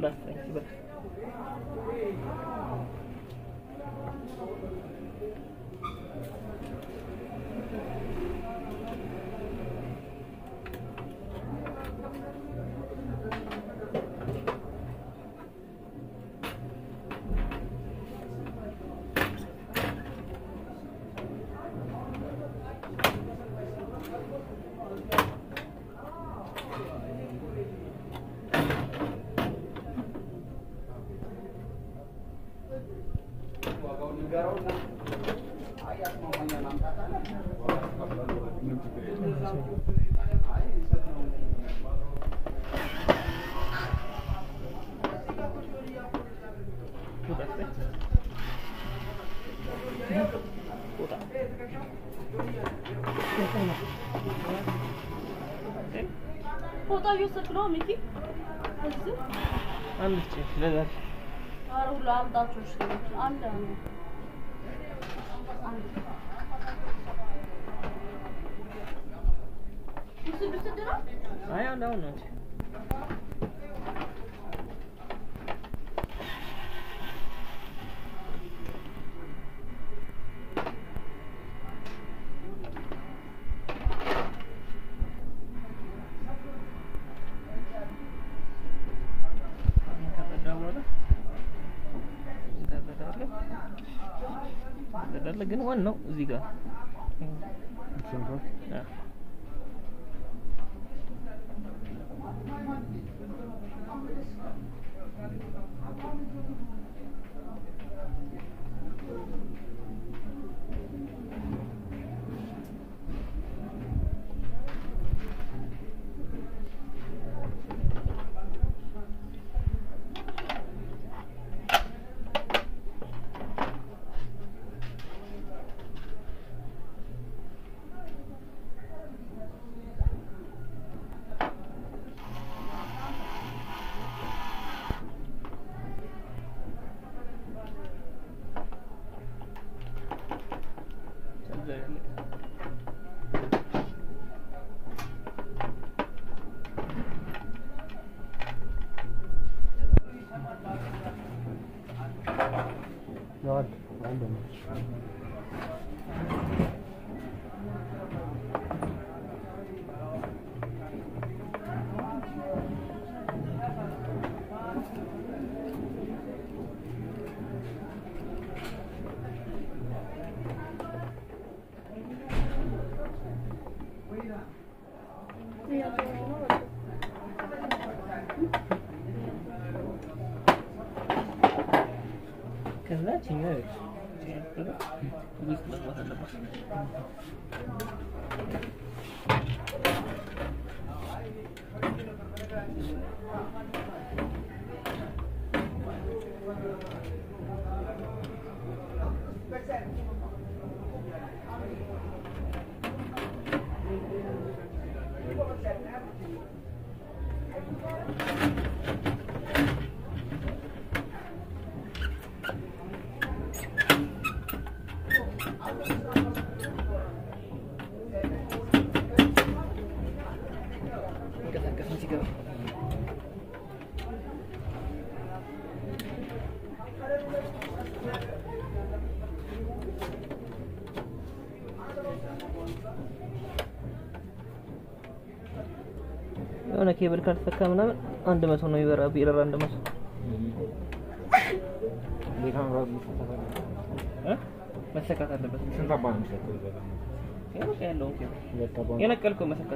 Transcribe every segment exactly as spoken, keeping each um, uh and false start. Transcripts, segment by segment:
Plus flexible. Foto يوصل ميكي هزي عندك لا لا أروح لعب داتوش كده عندي عندي بس بس ترى أيوة لا ونوت لكن وانه زيغا اه نقعد عندنا كذا تيجي بس بس هذا بس أنا كيبل كارت فكامنا عند ما سونو يبرا بيرا عند ما سونو بيكام راد ها مسكات هذا بس سنتا بان مسكات يا ما كان لون كده يا نكلكم مسكات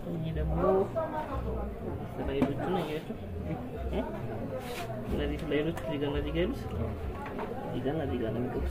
ይሄ ደግሞ ስላይዶቹ ነው ያያችሁ እ እነዚህ ስላይዶች እዚህ ጋር እዚህ ጋር ያሉት እዚህ ጋር እዚህ ጋር ነው የሚገቡት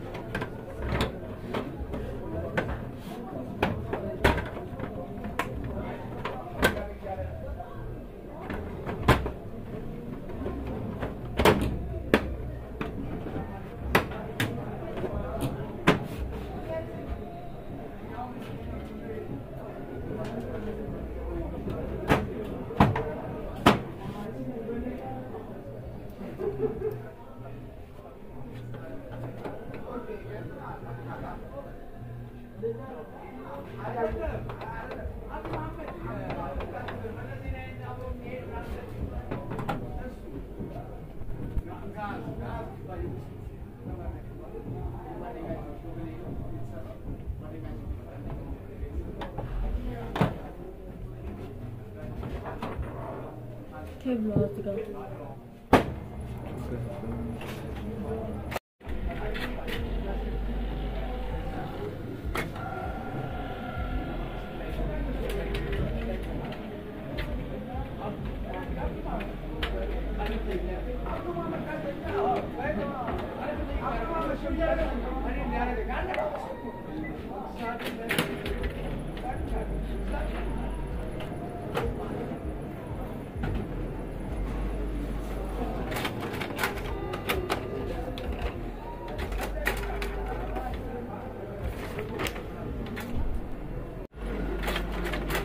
Table artık al.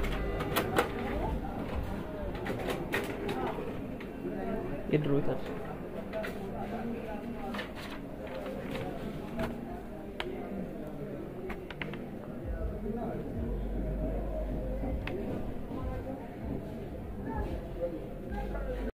የድሮ ይታል